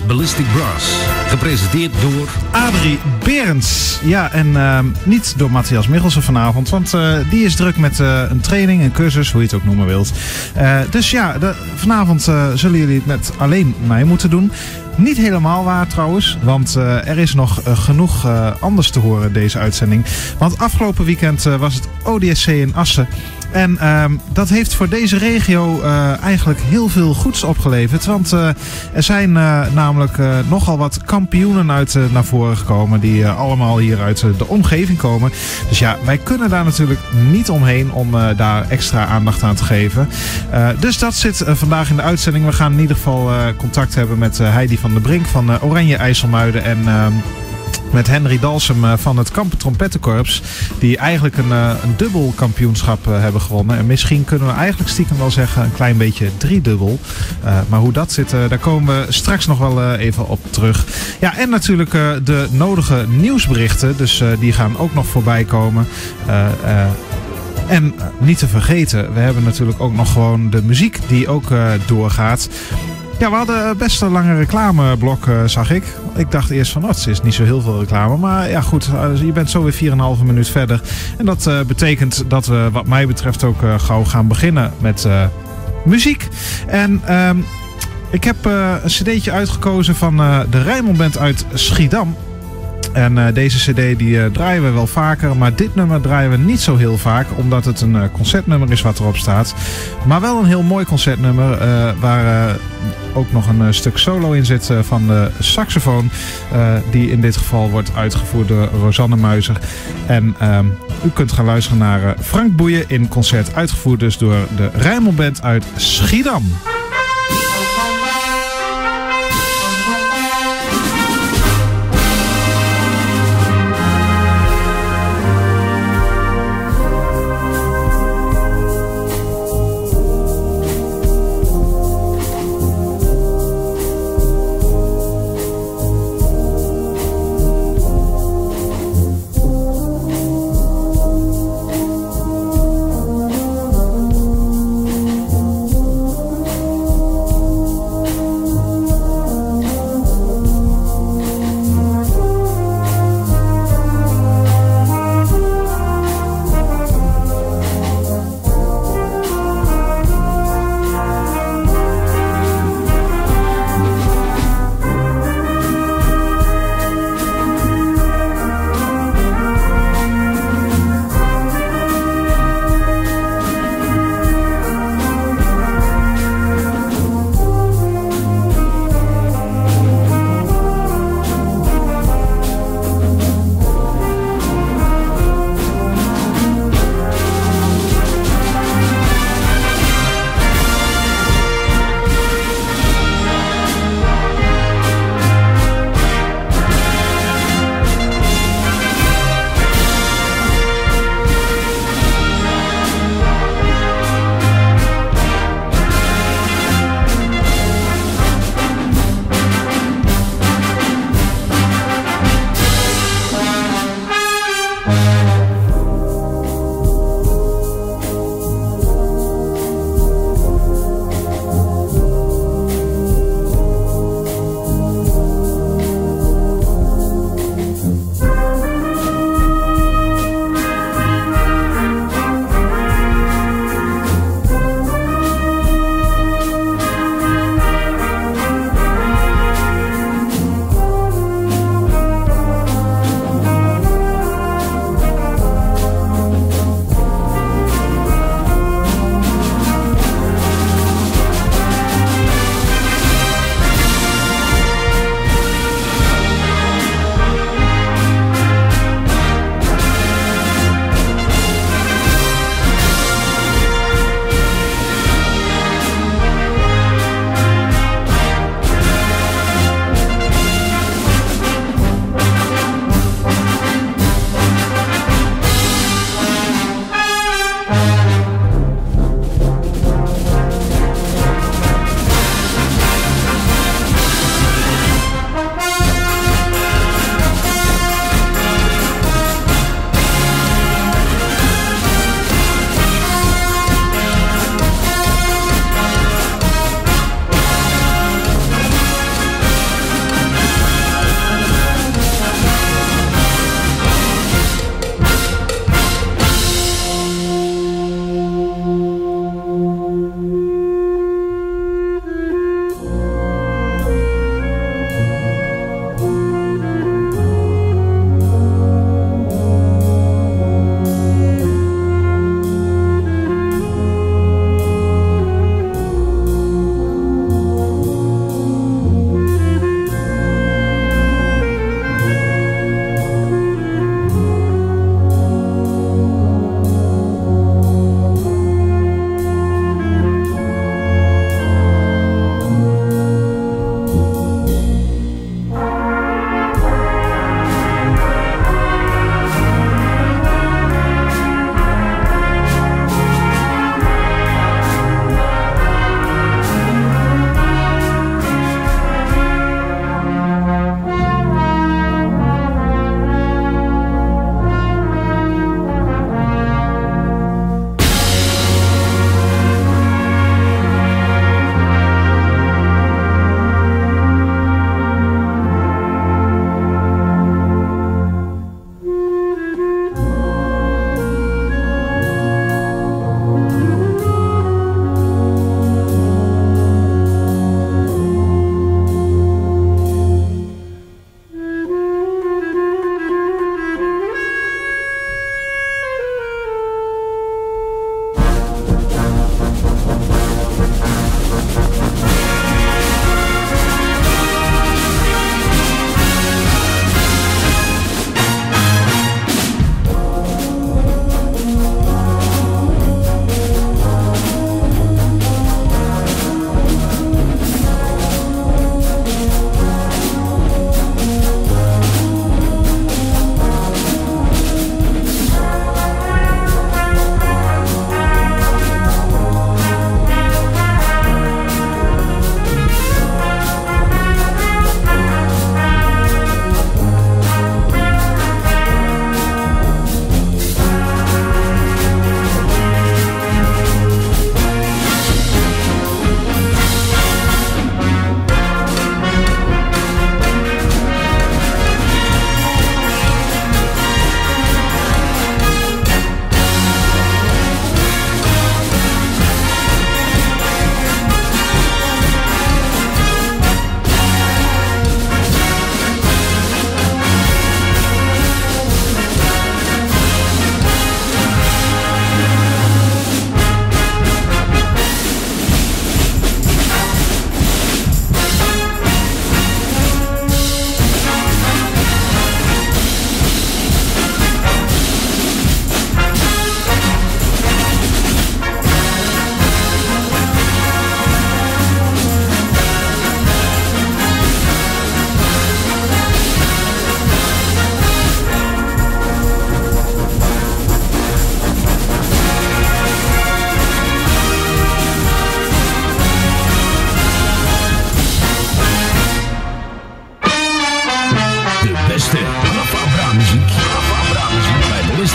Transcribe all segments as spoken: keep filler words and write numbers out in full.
Ballistic Brass. Gepresenteerd door Adrie Berends. Ja, en uh, niet door Matthias Michelsen vanavond, want uh, die is druk met uh, een training, een cursus, hoe je het ook noemen wilt. Uh, dus ja, de, vanavond uh, zullen jullie het met alleen mij moeten doen. Niet helemaal waar trouwens, want uh, er is nog uh, genoeg uh, anders te horen deze uitzending. Want afgelopen weekend uh, was het O D S C in Assen. En uh, dat heeft voor deze regio uh, eigenlijk heel veel goeds opgeleverd. Want uh, er zijn uh, namelijk uh, nogal wat kampioenen uit uh, naar voren gekomen. Die uh, allemaal hier uit uh, de omgeving komen. Dus ja, wij kunnen daar natuurlijk niet omheen om uh, daar extra aandacht aan te geven. Uh, dus dat zit uh, vandaag in de uitzending. We gaan in ieder geval uh, contact hebben met uh, Heidi van der Brink van uh, Oranje IJsselmuiden. En Uh, met Henry Dalsem van het Kampen Trompettenkorps. Die eigenlijk een, een dubbel kampioenschap hebben gewonnen. En misschien kunnen we eigenlijk stiekem wel zeggen een klein beetje driedubbel. Uh, maar hoe dat zit, uh, daar komen we straks nog wel uh, even op terug. Ja, en natuurlijk uh, de nodige nieuwsberichten. Dus uh, die gaan ook nog voorbij komen. Uh, uh, En uh, niet te vergeten, we hebben natuurlijk ook nog gewoon de muziek die ook uh, doorgaat. Ja, we hadden best een lange reclameblok, uh, zag ik. Ik dacht eerst van, oh, het is niet zo heel veel reclame. Maar ja, goed, uh, je bent zo weer vier en een halve minuut verder. En dat uh, betekent dat we, wat mij betreft, ook uh, gauw gaan beginnen met uh, muziek. En uh, ik heb uh, een cd'tje uitgekozen van uh, de Rijnmond Band uit Schiedam. En uh, deze cd die uh, draaien we wel vaker, maar dit nummer draaien we niet zo heel vaak, omdat het een uh, concertnummer is wat erop staat. Maar wel een heel mooi concertnummer, uh, waar uh, ook nog een uh, stuk solo in zit uh, van de saxofoon, uh, die in dit geval wordt uitgevoerd door Rosanne Muizer. En uh, u kunt gaan luisteren naar uh, Frank Boeien in concert, uitgevoerd dus door de Rijnmond Band uit Schiedam.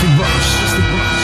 Plastic Bas. Plastic Bas.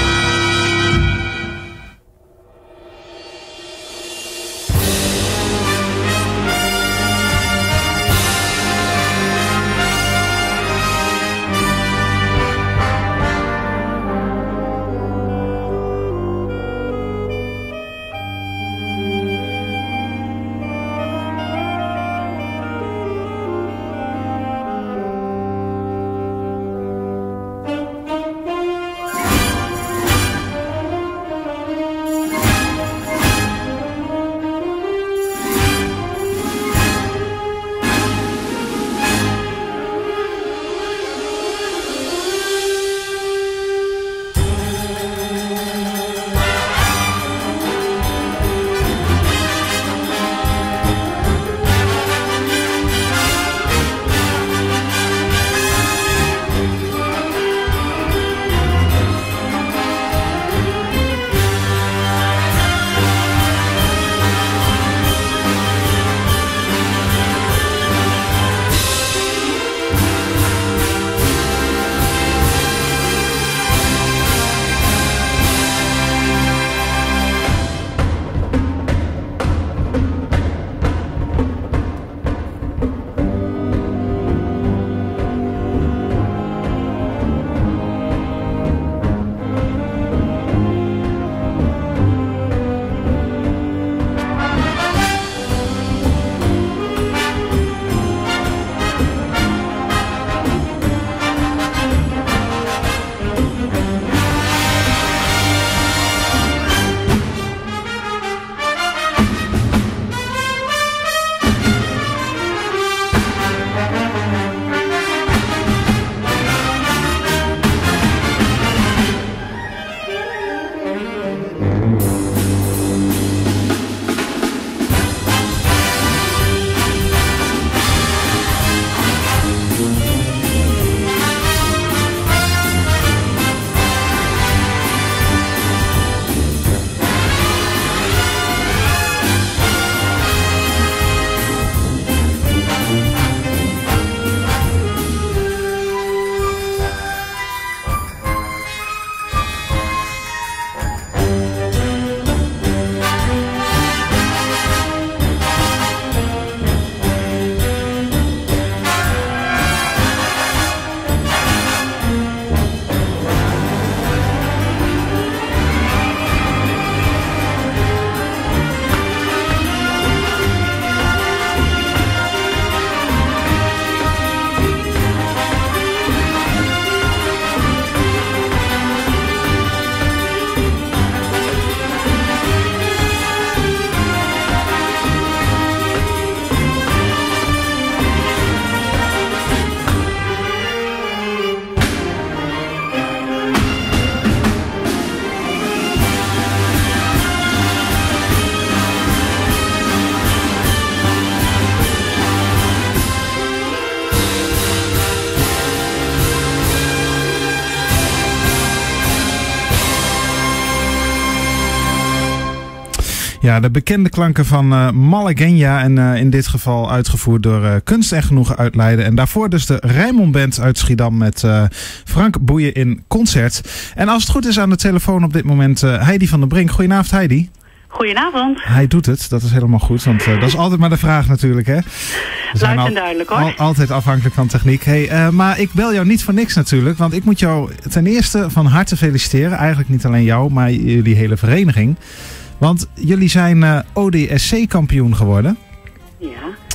Ja, de bekende klanken van uh, Malagueña en uh, in dit geval uitgevoerd door uh, Kunst en Genoegen uit Leiden. En daarvoor dus de Rijnmond Band uit Schiedam met uh, Frank Boeien in concert. En als het goed is aan de telefoon op dit moment uh, Heidi van der Brink. Goedenavond Heidi. Goedenavond. Hij doet het, dat is helemaal goed, want uh, dat is altijd maar de vraag natuurlijk, hè. We zijn Luid en duidelijk hoor. Al, altijd afhankelijk van techniek. Hey, uh, maar ik bel jou niet voor niks natuurlijk, want ik moet jou ten eerste van harte feliciteren. Eigenlijk niet alleen jou, maar jullie hele vereniging. Want jullie zijn uh, O D S C-kampioen geworden. Ja.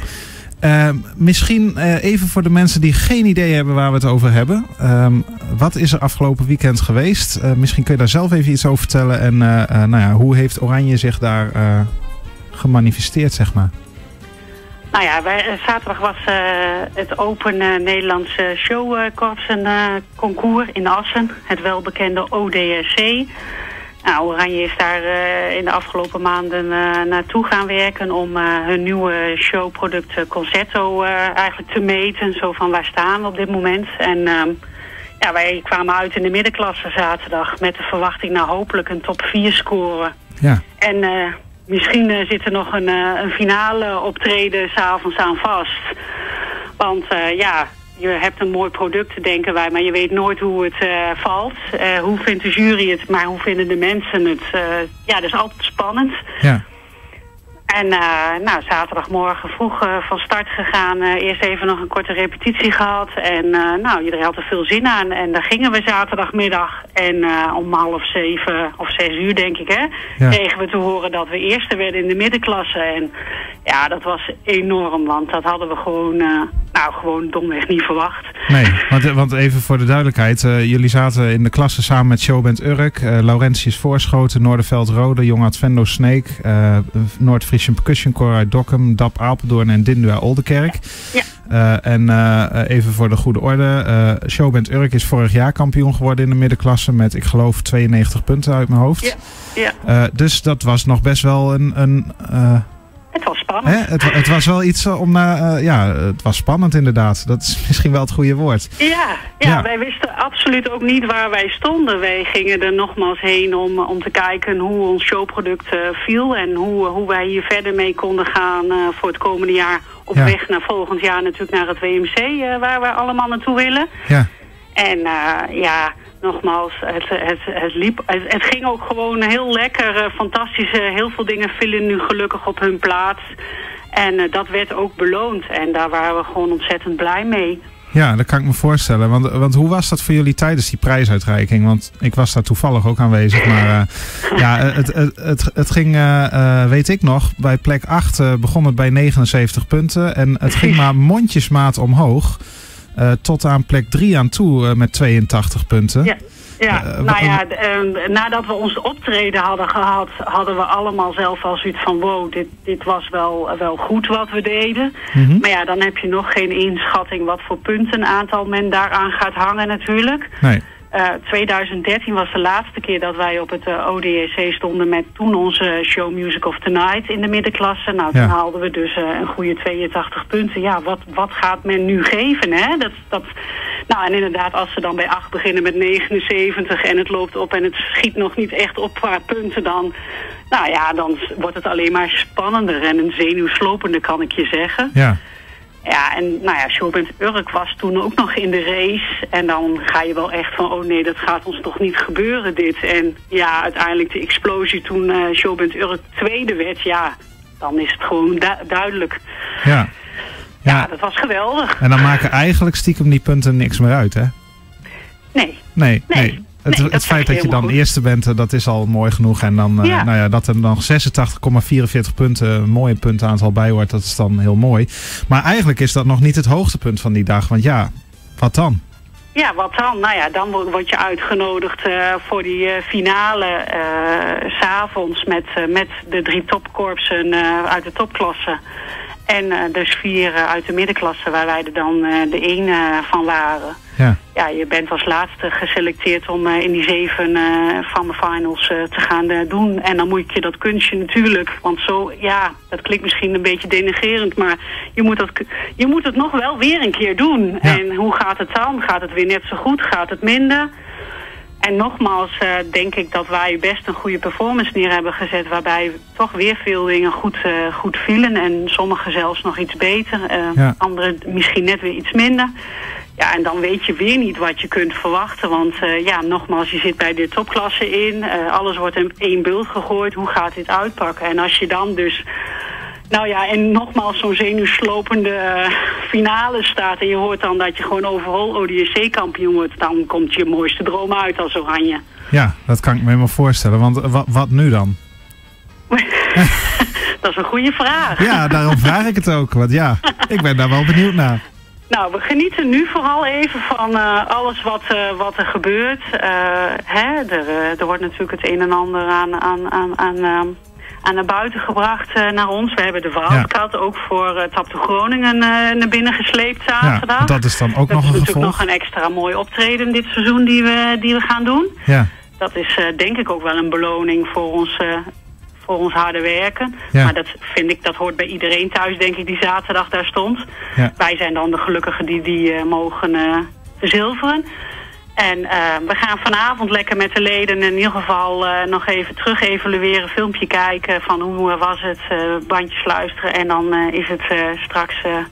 Uh, misschien uh, even voor de mensen die geen idee hebben waar we het over hebben. Um, wat is er afgelopen weekend geweest? Uh, misschien kun je daar zelf even iets over vertellen. En uh, uh, nou ja, hoe heeft Oranje zich daar uh, gemanifesteerd, zeg maar? Nou ja, wij, zaterdag was uh, het Open uh, Nederlandse Showkorpsen uh, concours in Assen. Het welbekende O D S C. Nou, Oranje is daar uh, in de afgelopen maanden uh, naartoe gaan werken om uh, hun nieuwe showproduct uh, Concerto uh, eigenlijk te meten. Zo van waar staan we op dit moment. En uh, ja, wij kwamen uit in de middenklasse zaterdag met de verwachting naar hopelijk een top vier scoren. Ja. En uh, misschien uh, zit er nog een, uh, een finale optreden s'avonds aan vast. Want uh, ja, je hebt een mooi product, denken wij, maar je weet nooit hoe het uh, valt. Uh, hoe vindt de jury het, maar hoe vinden de mensen het? Uh, ja, dat is altijd spannend. Ja. En uh, nou, zaterdagmorgen vroeg uh, van start gegaan. Uh, eerst even nog een korte repetitie gehad. En uh, nou, iedereen had er veel zin aan. En daar gingen we zaterdagmiddag. En uh, om half zeven of zes uur, denk ik, hè, ja. kregen we te horen dat we eerste werden in de middenklasse. En ja, dat was enorm, want dat hadden we gewoon, uh, nou, gewoon domweg niet verwacht. Nee, want, want even voor de duidelijkheid. Uh, jullie zaten in de klasse samen met Showband Urk, uh, Laurentius Voorschoten, Noorderveld Rode, Jong Advendo Snake, uh, Noord-Friese Percussion Corps uit Dokkum, D A P Apeldoorn en Dindua Oldenkerk. Ja. Ja. Uh, en uh, even voor de goede orde. Uh, Showband Urk is vorig jaar kampioen geworden in de middenklasse met, ik geloof, tweeënnegentig punten uit mijn hoofd. Ja. Ja. Uh, dus dat was nog best wel een... een uh, Het was spannend. Hè? Het, het was wel iets om naar... Uh, ja, het was spannend inderdaad. Dat is misschien wel het goede woord. Ja, ja, ja, wij wisten absoluut ook niet waar wij stonden. Wij gingen er nogmaals heen om, om te kijken hoe ons showproduct uh, viel. En hoe, hoe wij hier verder mee konden gaan uh, voor het komende jaar. Op ja. weg naar volgend jaar natuurlijk naar het W M C, uh, waar we allemaal naartoe willen. Ja. En uh, ja... Nogmaals, het, het, het, liep, het, het ging ook gewoon heel lekker, uh, fantastisch. Uh, heel veel dingen vielen nu gelukkig op hun plaats. En uh, dat werd ook beloond. En daar waren we gewoon ontzettend blij mee. Ja, dat kan ik me voorstellen. Want, want hoe was dat voor jullie tijdens die prijsuitreiking? Want ik was daar toevallig ook aanwezig. Maar uh, ja, het, het, het, het ging, uh, uh, weet ik nog, bij plek acht uh, begon het bij negenenzeventig punten. En het ging maar mondjesmaat omhoog. Uh, tot aan plek drie aan toe uh, met tweeëntachtig punten. Ja, ja. Uh, nou ja, d- uh, nadat we ons optreden hadden gehad, hadden we allemaal zelf al zoiets van wow, dit, dit was wel, wel goed wat we deden. Mm-hmm. Maar ja, dan heb je nog geen inschatting wat voor puntenaantal men daaraan gaat hangen natuurlijk. Nee. Uh, twintig dertien was de laatste keer dat wij op het uh, O D S C stonden met toen onze show Music of the Night in de middenklasse. Nou, toen ja. haalden we dus uh, een goede tweeëntachtig punten. Ja, wat, wat gaat men nu geven, hè? Dat, dat... Nou, en inderdaad, als ze dan bij acht beginnen met negenenzeventig en het loopt op en het schiet nog niet echt op qua punten, dan, nou ja, dan wordt het alleen maar spannender en een zenuwslopende, kan ik je zeggen. Ja. Ja, en nou ja, Showband Urk was toen ook nog in de race. En dan ga je wel echt van, oh nee, dat gaat ons toch niet gebeuren dit. En ja, uiteindelijk de explosie toen uh, Showband Urk tweede werd, ja, dan is het gewoon du- duidelijk. Ja. Ja. Ja, dat was geweldig. En dan maken eigenlijk stiekem die punten niks meer uit, hè? Nee. Nee, nee. nee. Het, nee, het feit dat je dan goed. eerste bent, dat is al mooi genoeg. En dan, ja. Uh, nou ja, dat er dan zesentachtig komma vierenveertig punten, een mooi puntenaantal bij hoort, dat is dan heel mooi. Maar eigenlijk is dat nog niet het hoogtepunt van die dag. Want ja, wat dan? Ja, wat dan? Nou ja, dan word je uitgenodigd uh, voor die uh, finale uh, 's avonds met, uh, met de drie topkorpsen uh, uit de topklasse. En uh, dus vier uh, uit de middenklasse, waar wij er dan uh, de één uh, van waren. Ja. Ja, je bent als laatste geselecteerd om uh, in die zeven uh, van de finals uh, te gaan uh, doen. En dan moet je dat kunstje natuurlijk, want zo, ja, dat klinkt misschien een beetje denigrerend, maar je moet, dat, je moet het nog wel weer een keer doen. Ja. En hoe gaat het dan? Gaat het weer net zo goed? Gaat het minder? En nogmaals uh, denk ik dat wij best een goede performance neer hebben gezet, waarbij toch weer veel dingen goed, uh, goed vielen. En sommige zelfs nog iets beter, uh, ja. andere misschien net weer iets minder. Ja, en dan weet je weer niet wat je kunt verwachten. Want uh, ja, nogmaals, je zit bij de topklasse in. Uh, alles wordt in één bult gegooid. Hoe gaat dit uitpakken? En als je dan dus... Nou ja, en nogmaals zo'n zenuwslopende uh, finale staat... en je hoort dan dat je gewoon overal O D S C-kampioen wordt... dan komt je mooiste droom uit als Oranje. Ja, dat kan ik me helemaal voorstellen. Want wat, wat nu dan? Dat is een goede vraag. Ja, daarom vraag ik het ook. Want ja, ik ben daar wel benieuwd naar. Nou, we genieten nu vooral even van uh, alles wat, uh, wat er gebeurt. Uh, hè, er, uh, er wordt natuurlijk het een en ander aan, aan, aan, aan, uh, aan naar buiten gebracht uh, naar ons. We hebben de Wildcat ja. ook voor uh, Tap to Groningen uh, naar binnen gesleept zaterdag. Ja, dat is dan ook dat nog is een natuurlijk gevolg. nog een extra mooi optreden dit seizoen die we, die we gaan doen. Ja. Dat is uh, denk ik ook wel een beloning voor ons... Uh, voor ons harde werken. Ja. Maar dat vind ik, dat hoort bij iedereen thuis, denk ik, die zaterdag daar stond. Ja. Wij zijn dan de gelukkigen die die uh, mogen uh, verzilveren. En uh, we gaan vanavond lekker met de leden in ieder geval uh, nog even terug evalueren, filmpje kijken van hoe was het, uh, bandjes luisteren. En dan uh, is het uh, straks uh,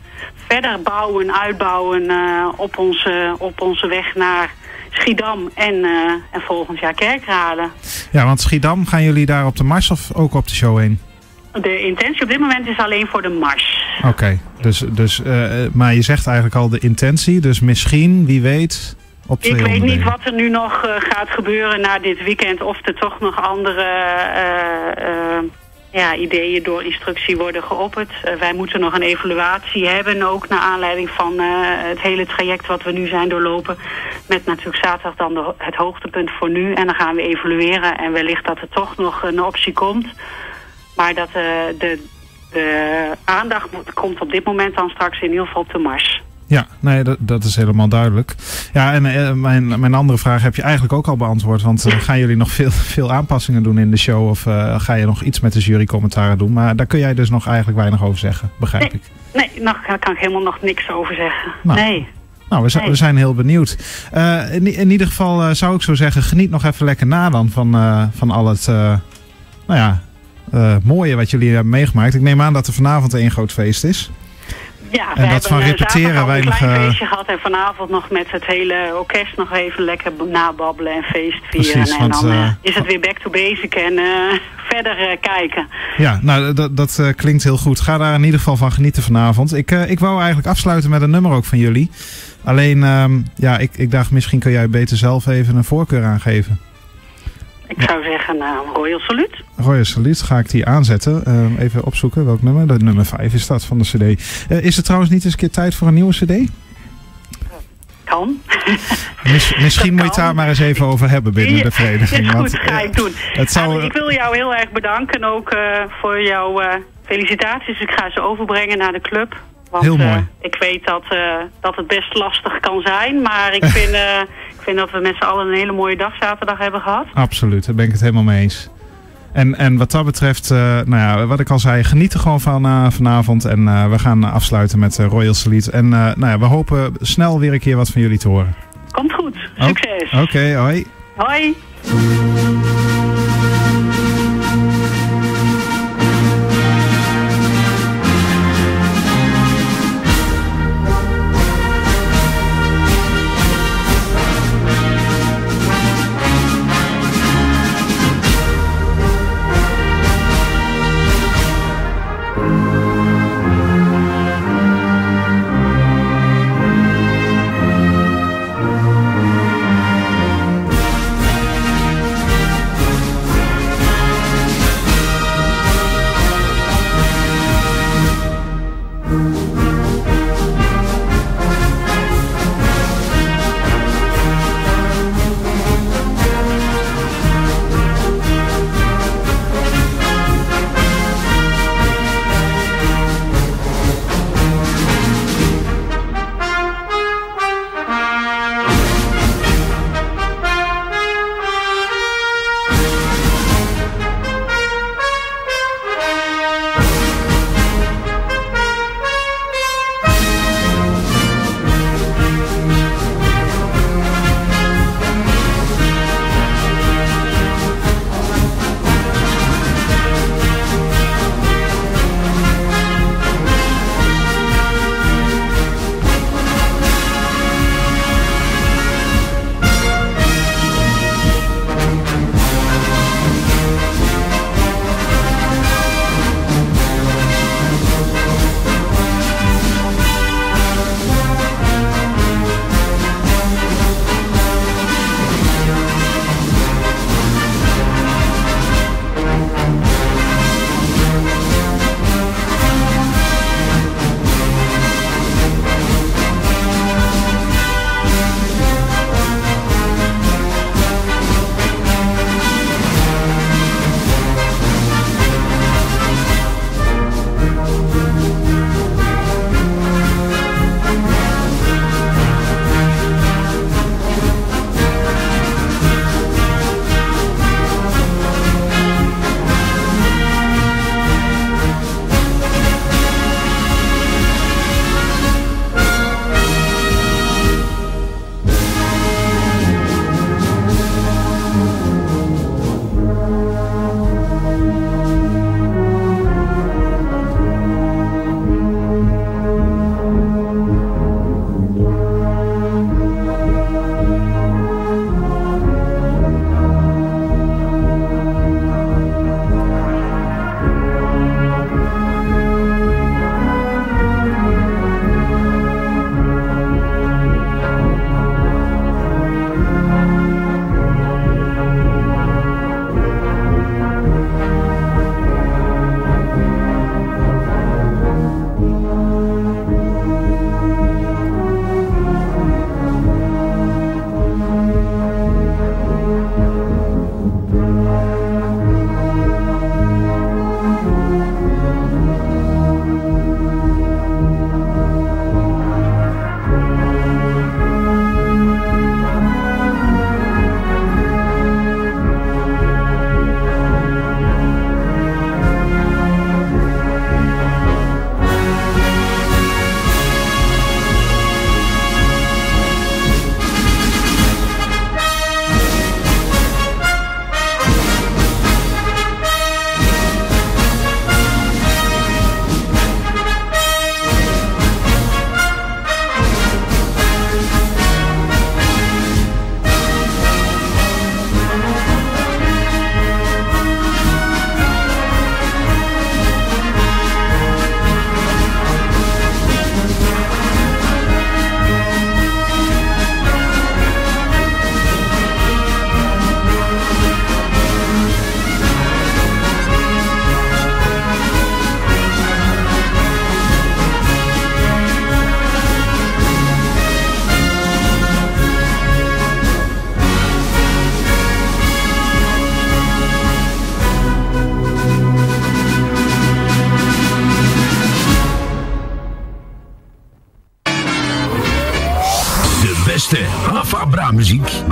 verder bouwen, uitbouwen uh, op, onze, op onze weg naar Schiedam en, uh, en volgend jaar Kerkrade. Ja, want Schiedam, gaan jullie daar op de mars of ook op de show heen? De intentie op dit moment is alleen voor de mars. Oké, okay, dus, dus, uh, maar je zegt eigenlijk al de intentie, dus misschien, wie weet, op twee Ik weet onderdelen. niet wat er nu nog uh, gaat gebeuren na dit weekend, of er toch nog andere uh, uh, ja, ideeën door instructie worden geopperd. Uh, wij moeten nog een evaluatie hebben, ook naar aanleiding van uh, het hele traject wat we nu zijn doorlopen. Met natuurlijk zaterdag dan de, het hoogtepunt voor nu. En dan gaan we evalueren en wellicht dat er toch nog een optie komt. Maar dat uh, de, de aandacht moet, komt op dit moment dan straks in ieder geval op de mars. Ja, nee, dat, dat is helemaal duidelijk. Ja, en uh, mijn, mijn andere vraag heb je eigenlijk ook al beantwoord. Want uh, gaan jullie nog veel, veel aanpassingen doen in de show? Of uh, ga je nog iets met de jurycommentaren doen? Maar daar kun jij dus nog eigenlijk weinig over zeggen, begrijp nee, ik. Nee, nog, daar kan ik helemaal nog niks over zeggen. Nou, nee. Nou, we, nee. we zijn heel benieuwd. Uh, in, in ieder geval uh, zou ik zo zeggen, geniet nog even lekker na dan van, uh, van al het uh, nou ja, uh, mooie wat jullie hebben meegemaakt. Ik neem aan dat er vanavond één groot feest is. Ja, en we dat van repeteren wij nog een klein uh, feestje gehad en vanavond nog met het hele orkest nog even lekker nababbelen en feest vieren. Precies, en want, dan uh, uh, is het weer back to basic en uh, verder uh, kijken. Ja, nou dat, dat uh, klinkt heel goed. Ga daar in ieder geval van genieten vanavond. Ik, uh, ik wou eigenlijk afsluiten met een nummer ook van jullie. Alleen, um, ja, ik, ik dacht misschien kun jij beter zelf even een voorkeur aangeven. Ik zou zeggen, uh, Royal Salute. Royal Salute, ga ik die aanzetten. Uh, even opzoeken, welk nummer? De nummer vijf is dat van de cd. Uh, is er trouwens niet eens een keer tijd voor een nieuwe cd? Kan. Mis, misschien moet je het daar maar eens even over hebben binnen ja, de vereniging. Is goed, want, ga ik doen. Het zou... nou, ik wil jou heel erg bedanken ook uh, voor jouw uh, felicitaties. Ik ga ze overbrengen naar de club. Want, heel mooi. Uh, ik weet dat, uh, dat het best lastig kan zijn, maar ik vind, uh, ik vind dat we met z'n allen een hele mooie dag zaterdag hebben gehad. Absoluut, daar ben ik het helemaal mee eens. En, en wat dat betreft, uh, nou ja, wat ik al zei, geniet er gewoon van uh, vanavond. En uh, we gaan afsluiten met uh, Royal Salute. En uh, nou ja, we hopen snel weer een keer wat van jullie te horen. Komt goed, succes. Oké, okay, hoi. Hoi.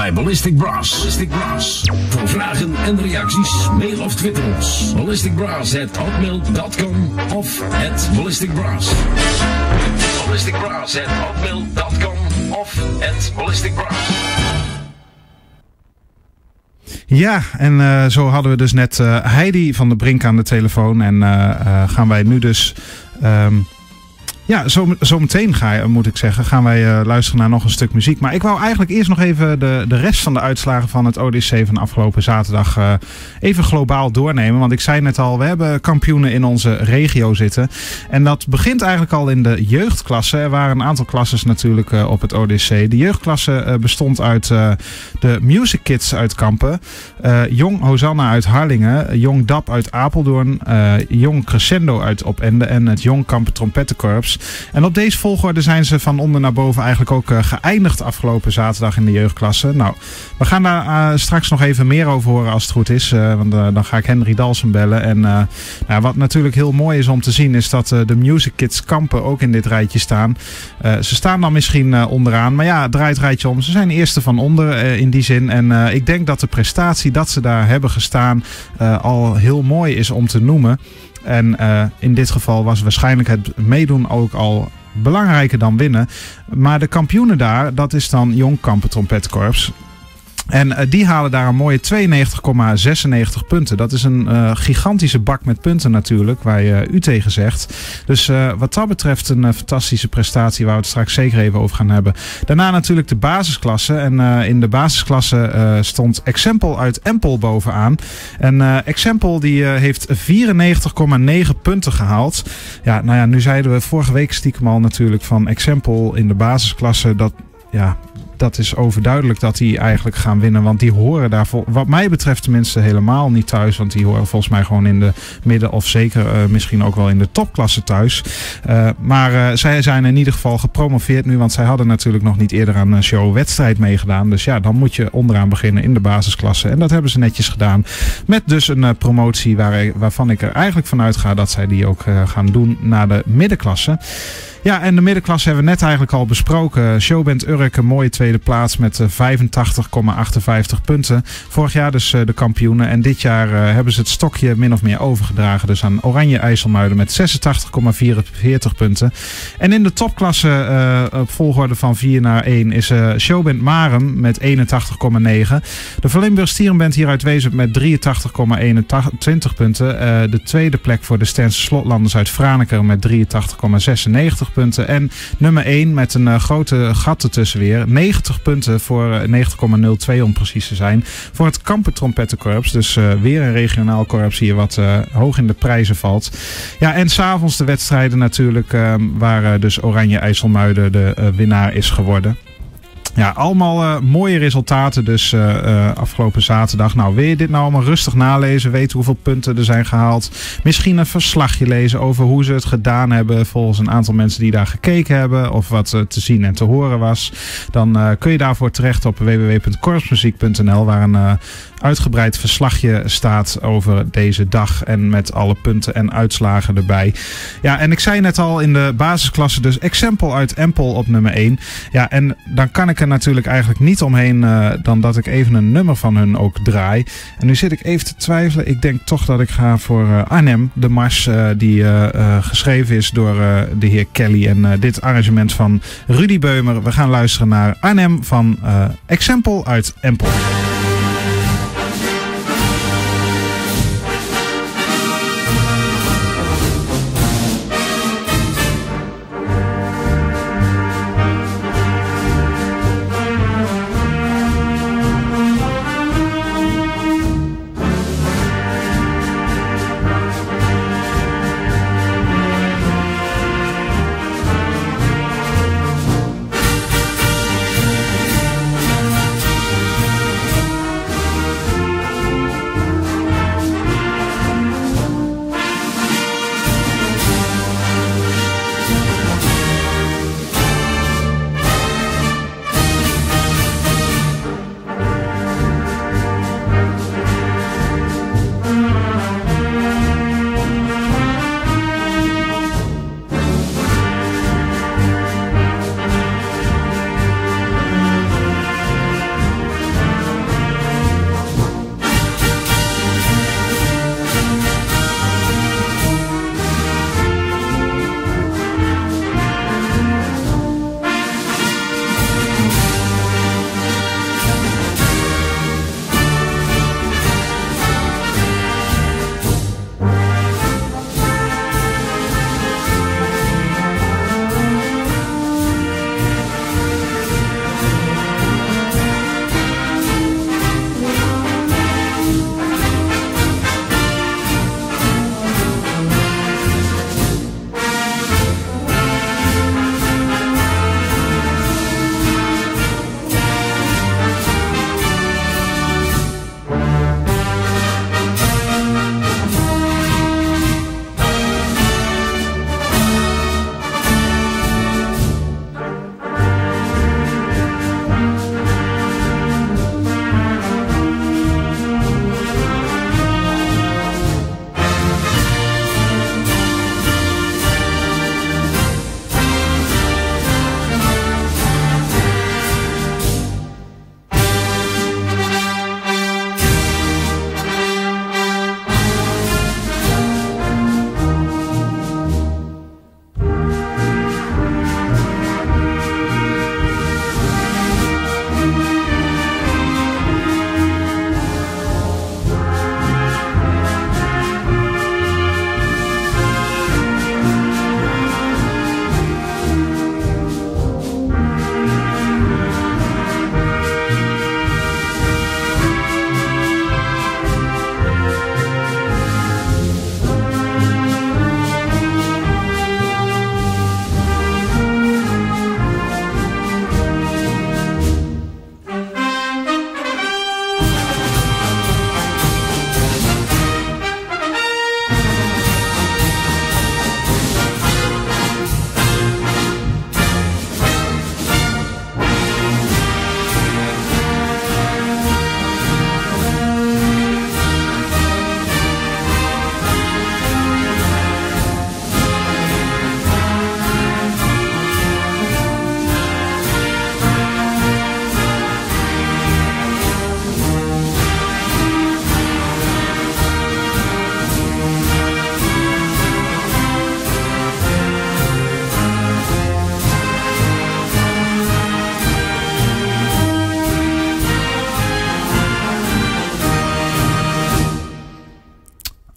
bij Ballistic Brass. Ballistic Brass. Voor vragen en reacties, mail of twitter ons. ballistic brass at hotmail dot com of at Ballistic Brass. ballistic brass at hotmail dot com of at Ballistic Brass. Ja, en uh, zo hadden we dus net uh, Heidi van der Brink aan de telefoon. En uh, uh, gaan wij nu dus... Um, Ja, zo, zo meteen ga je, moet ik zeggen, gaan wij uh, luisteren naar nog een stuk muziek. Maar ik wou eigenlijk eerst nog even de, de rest van de uitslagen van het O D C van afgelopen zaterdag uh, even globaal doornemen. Want ik zei net al, we hebben kampioenen in onze regio zitten. En dat begint eigenlijk al in de jeugdklasse. Er waren een aantal klasses natuurlijk uh, op het O D C. De jeugdklasse uh, bestond uit uh, de Music Kids uit Kampen. Uh, Jong Hosanna uit Harlingen. Jong Dap uit Apeldoorn. Uh, Jong Crescendo uit Opende. En het Jong Kampen Trompettenkorps. En op deze volgorde zijn ze van onder naar boven eigenlijk ook uh, geëindigd afgelopen zaterdag in de jeugdklasse. Nou, we gaan daar uh, straks nog even meer over horen als het goed is. Uh, want uh, dan ga ik Henry Dalsen bellen. En uh, nou, wat natuurlijk heel mooi is om te zien is dat uh, de Music Kids Kampen ook in dit rijtje staan. Uh, ze staan dan misschien uh, onderaan. Maar ja, draait het rijtje om. Ze zijn eerste van onder uh, in die zin. En uh, ik denk dat de prestatie dat ze daar hebben gestaan uh, al heel mooi is om te noemen. En uh, in dit geval was waarschijnlijk het meedoen ook al belangrijker dan winnen. Maar de kampioenen daar, dat is dan Jong Kampen Trompetkorps. En uh, die halen daar een mooie tweeënnegentig komma zesennegentig punten. Dat is een uh, gigantische bak met punten natuurlijk, waar je uh, u tegen zegt. Dus uh, wat dat betreft een uh, fantastische prestatie waar we het straks zeker even over gaan hebben. Daarna natuurlijk de basisklasse. En uh, in de basisklasse uh, stond Exempel uit Empel bovenaan. En uh, Exempel die uh, heeft vierennegentig komma negen punten gehaald. Ja, nou ja, nu zeiden we vorige week stiekem al natuurlijk van Exempel in de basisklasse. Dat, ja... Dat is overduidelijk dat die eigenlijk gaan winnen. Want die horen daar, wat mij betreft tenminste, helemaal niet thuis. Want die horen volgens mij gewoon in de midden- of zeker uh, misschien ook wel in de topklasse thuis. Uh, maar uh, zij zijn in ieder geval gepromoveerd nu. Want zij hadden natuurlijk nog niet eerder aan een show-wedstrijd meegedaan. Dus ja, dan moet je onderaan beginnen in de basisklasse. En dat hebben ze netjes gedaan. Met dus een uh, promotie waar, waarvan ik er eigenlijk vanuit ga dat zij die ook uh, gaan doen naar de middenklasse. Ja, en de middenklasse hebben we net eigenlijk al besproken. Showband Urk een mooie tweede plaats met vijfentachtig komma achtenvijftig punten. Vorig jaar dus de kampioenen. En dit jaar uh, hebben ze het stokje min of meer overgedragen. Dus aan Oranje IJsselmuiden met zesentachtig komma vierenveertig punten. En in de topklasse uh, op volgorde van vier naar één is uh, Showband Marem met eenentachtig komma negen. De Verlimburg Stierenband hier uit Wezep met drieëntachtig komma eenentwintig punten. Uh, de tweede plek voor de Sternse Slotlanders uit Franeker met drieëntachtig komma zesennegentig punten. En nummer één met een uh, grote gat ertussen weer. negentig punten voor uh, negentig komma nul twee om precies te zijn. Voor het Kampen Trompettenkorps. Dus uh, weer een regionaal korps hier wat uh, hoog in de prijzen valt. Ja, en s'avonds de wedstrijden natuurlijk. Uh, waar uh, dus Oranje IJsselmuiden de uh, winnaar is geworden. Ja, allemaal uh, mooie resultaten dus uh, uh, afgelopen zaterdag. Nou, wil je dit nou allemaal rustig nalezen? Weten hoeveel punten er zijn gehaald? Misschien een verslagje lezen over hoe ze het gedaan hebben volgens een aantal mensen die daar gekeken hebben. Of wat uh, te zien en te horen was. Dan uh, kun je daarvoor terecht op w w w punt korpsmuziek punt n l waar een uh, uitgebreid verslagje staat over deze dag. En met alle punten en uitslagen erbij. Ja, en ik zei net al in de basisklasse dus Exempel uit Empel op nummer één. Ja, en dan kan ik er natuurlijk eigenlijk niet omheen uh, dan dat ik even een nummer van hun ook draai. En nu zit ik even te twijfelen. Ik denk toch dat ik ga voor uh, Arnhem, de mars uh, die uh, uh, geschreven is door uh, de heer Kelly. En uh, dit arrangement van Rudy Beumer. We gaan luisteren naar Arnhem van uh, Exempel uit Empel.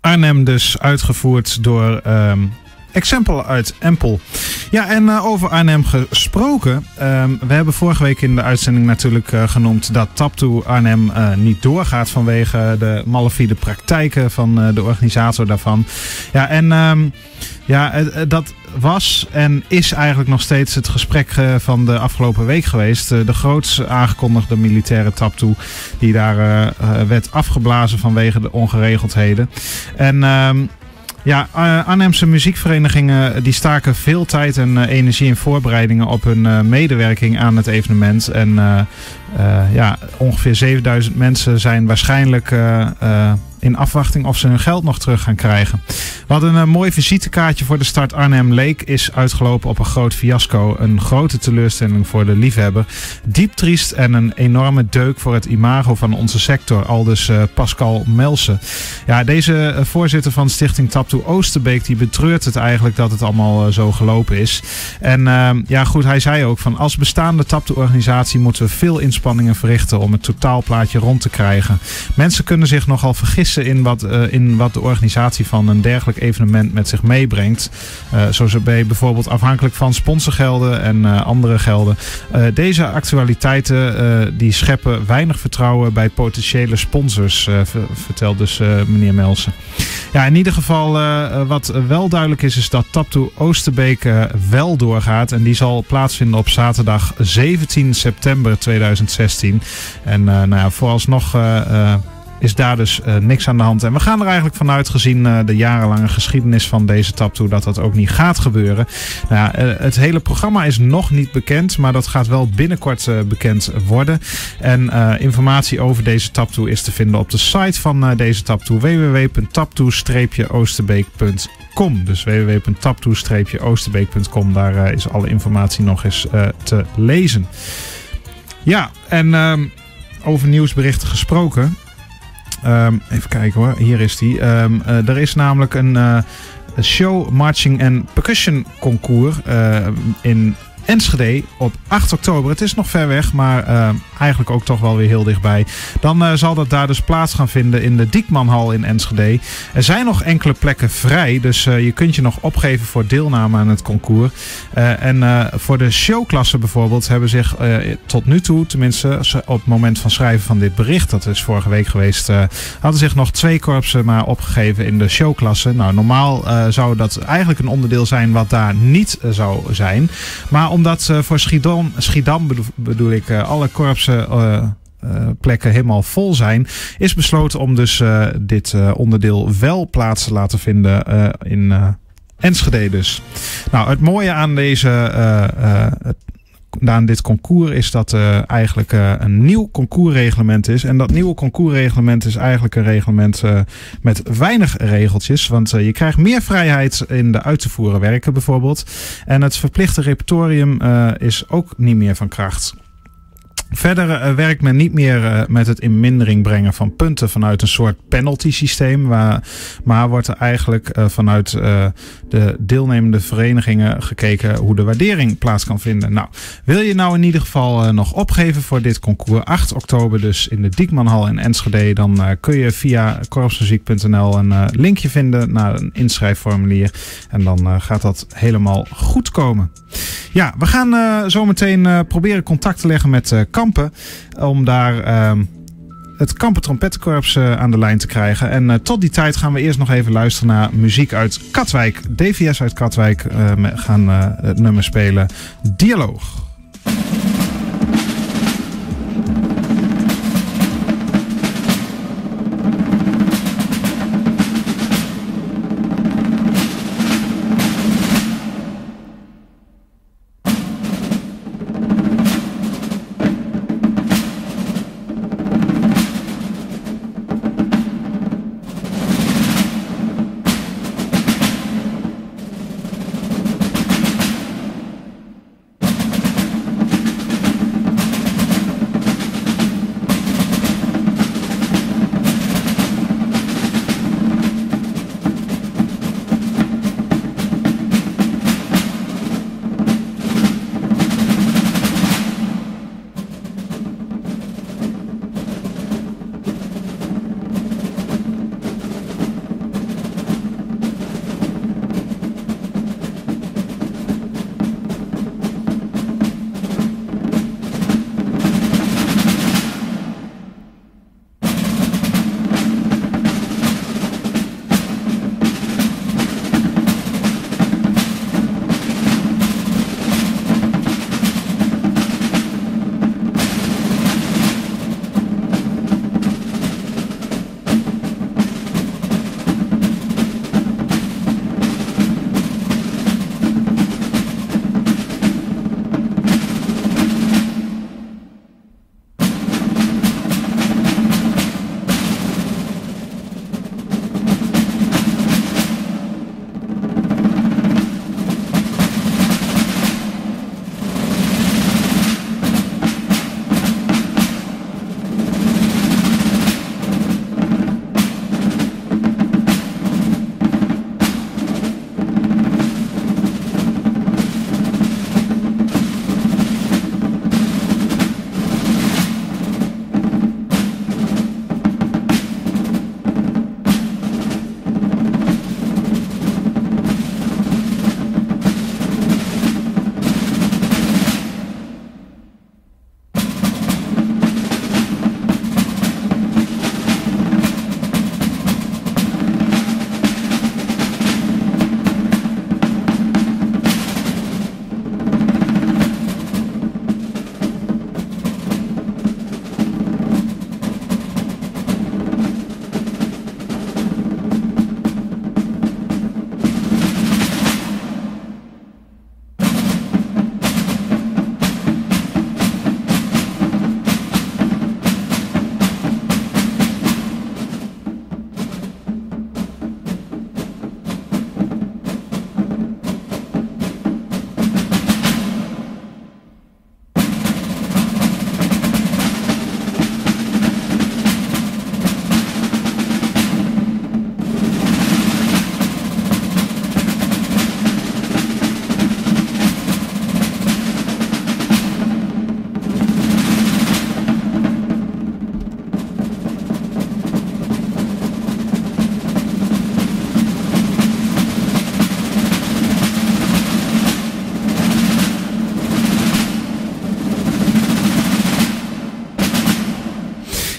Arnhem dus, uitgevoerd door um, Example uit Empel. Ja, en uh, over Arnhem gesproken. Um, we hebben vorige week in de uitzending natuurlijk uh, genoemd dat Taptoe Arnhem uh, niet doorgaat vanwege de malafide praktijken van uh, de organisator daarvan. Ja, en um, ja, uh, dat was en is eigenlijk nog steeds het gesprek uh, van de afgelopen week geweest. Uh, de grootste aangekondigde militaire Taptoe die daar uh, uh, werd afgeblazen vanwege de ongeregeldheden. En Um, Ja, Arnhemse muziekverenigingen die staken veel tijd en uh, energie in voorbereidingen op hun uh, medewerking aan het evenement. En uh, uh, ja, ongeveer zevenduizend mensen zijn waarschijnlijk uh, uh, in afwachting of ze hun geld nog terug gaan krijgen. We hadden een mooi visitekaartje voor de start Arnhem Lake is uitgelopen op een groot fiasco. Een grote teleurstelling voor de liefhebber. Diep triest en een enorme deuk voor het imago van onze sector. Aldus uh, Pascal Melsen. Ja, deze uh, voorzitter van Stichting Taptoe Oosterbeek die betreurt het eigenlijk dat het allemaal uh, zo gelopen is. En uh, ja goed, hij zei ook van als bestaande Taptoe-organisatie moeten we veel inspanningen verrichten om het totaalplaatje rond te krijgen. Mensen kunnen zich nogal vergissen in wat, uh, in wat de organisatie van een dergelijk evenement met zich meebrengt. Uh, zoals bij bijvoorbeeld afhankelijk van sponsorgelden en uh, andere gelden. Uh, deze actualiteiten uh, die scheppen weinig vertrouwen bij potentiële sponsors, uh, vertelt dus uh, meneer Melsen. Ja, in ieder geval uh, wat wel duidelijk is, is dat Taptoe Oosterbeek uh, wel doorgaat. En die zal plaatsvinden op zaterdag zeventien september tweeduizend zestien. En uh, nou ja, vooralsnog Uh, uh, is daar dus uh, niks aan de hand. En we gaan er eigenlijk vanuit, gezien uh, de jarenlange geschiedenis van deze Taptoe, dat dat ook niet gaat gebeuren. Nou ja, uh, het hele programma is nog niet bekend, maar dat gaat wel binnenkort uh, bekend worden. En uh, informatie over deze Taptoe is te vinden op de site van uh, deze Taptoe, w w w punt taptoe oosterbeek punt com. Dus w w w punt taptoe oosterbeek punt com. Daar uh, is alle informatie nog eens uh, te lezen. Ja, en uh, over nieuwsberichten gesproken. Um, even kijken hoor, hier is die. Um, uh, er is namelijk een uh, show, marching en percussion concours uh, in Enschede op acht oktober. Het is nog ver weg, maar uh, eigenlijk ook toch wel weer heel dichtbij. Dan uh, zal dat daar dus plaats gaan vinden in de Diekmanhal in Enschede. Er zijn nog enkele plekken vrij, dus uh, je kunt je nog opgeven voor deelname aan het concours. Uh, en uh, voor de showklassen bijvoorbeeld hebben zich uh, tot nu toe, tenminste op het moment van schrijven van dit bericht, dat is vorige week geweest, uh, hadden zich nog twee korpsen maar opgegeven in de showklasse. Nou, normaal uh, zou dat eigenlijk een onderdeel zijn wat daar niet uh, zou zijn. Maar omdat uh, voor Schiedam, Schiedam bedoel, bedoel ik, uh, alle korpsen uh, uh, plekken helemaal vol zijn, is besloten om dus uh, dit uh, onderdeel wel plaats te laten vinden uh, in uh, Enschede dus. Nou, het mooie aan deze uh, uh, het aan dit concours is dat uh, eigenlijk uh, een nieuw concoursreglement is. En dat nieuwe concoursreglement is eigenlijk een reglement uh, met weinig regeltjes. Want uh, je krijgt meer vrijheid in de uit te voeren werken bijvoorbeeld. En het verplichte repertorium uh, is ook niet meer van kracht. Verder uh, werkt men niet meer uh, met het in mindering brengen van punten vanuit een soort penalty systeem. Waar, maar wordt er eigenlijk uh, vanuit uh, de deelnemende verenigingen gekeken hoe de waardering plaats kan vinden. Nou, wil je nou in ieder geval uh, nog opgeven voor dit concours? acht oktober dus in de Diekmanhal in Enschede. Dan uh, kun je via korpsmuziek punt n l een uh, linkje vinden naar een inschrijfformulier. En dan uh, gaat dat helemaal goed komen. Ja, we gaan uh, zo meteen uh, proberen contact te leggen met uh, Kampen. Om daar uh, het Kampen Trompettenkorps uh, aan de lijn te krijgen. En uh, tot die tijd gaan we eerst nog even luisteren naar muziek uit Katwijk. D V S uit Katwijk uh, gaan uh, het nummer spelen Dialoog.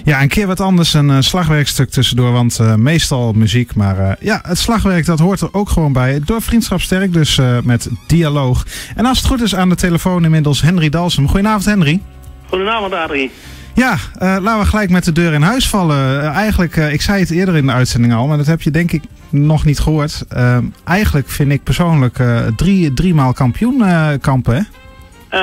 Ja, een keer wat anders, een uh, slagwerkstuk tussendoor, want uh, meestal muziek. Maar uh, ja, het slagwerk dat hoort er ook gewoon bij. Door Vriendschap Sterk, dus uh, met dialoog. En als het goed is aan de telefoon inmiddels Henry Dalsem. Goedenavond, Henry. Goedenavond, Adrie. Ja, uh, laten we gelijk met de deur in huis vallen. Uh, eigenlijk, uh, ik zei het eerder in de uitzending al, maar dat heb je denk ik nog niet gehoord. Uh, eigenlijk vind ik persoonlijk uh, drie, drie maal kampioen uh, kampen, hè? Uh,